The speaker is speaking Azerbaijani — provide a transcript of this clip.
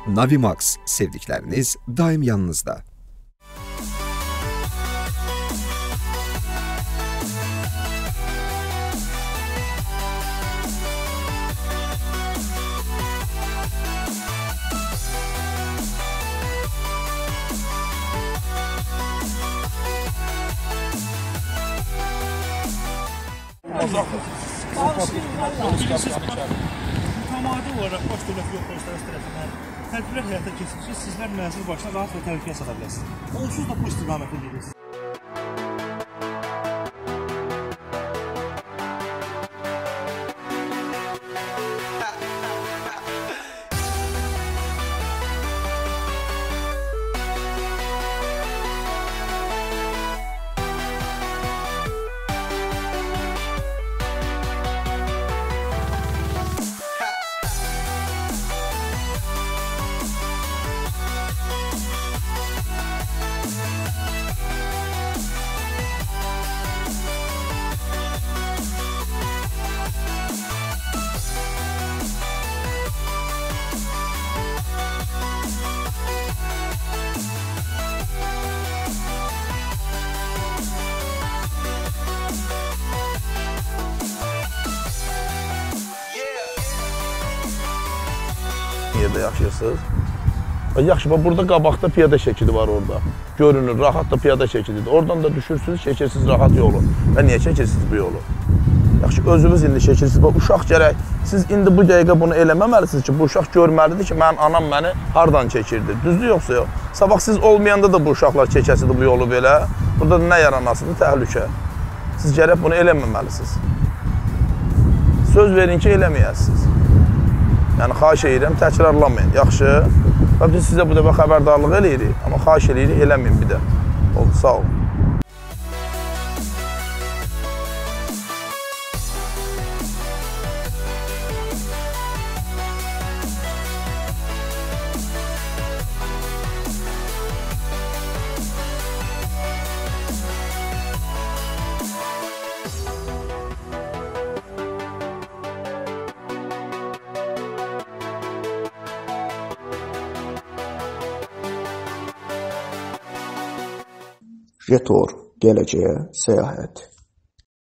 Navimax, sevdikleriniz daim yanınızda. Mütəmadi olaraq baş dövlət yol polisləri tərəfindən tədbirlər həyata keçirsiniz, sizlər mənzil başına rahat və təhlükəyə çata bilərsiniz. Onsuz da bu istiqamətə gedirsiniz. Yerdə yaşayırsınız. Yaxşı, burada qabaqda piyada şəkidi var orada. Görünür, rahat da piyada şəkididir. Oradan da düşürsünüz, çəkirsiniz rahat yolu. Və niyə çəkirsiniz bu yolu? Yaxşı, özünüz indi çəkirsiniz. Uşaq gərək, siz indi bu dəqiqə bunu eləməməlisiniz ki, bu uşaq görməlidir ki, mənim anam məni hardan çəkirdi. Düzdür yoxsa yox? Sabah siz olmayanda da bu uşaqlar çəkəsidir bu yolu belə. Burada nə yaranasıdır? Təhlükə. Siz gərək bunu eləməməlisiniz. Söz verin ki, eləməyəsiniz. Yəni, xahiş edirəm, təkrarlamayın, yaxşı. Biz sizə bu dəfə xəbərdarlıq eləyirik, amma xahiş eləyirik, eləməyin bir də. Oldu, sağ olun. Jetor, gələcəyə səyahət.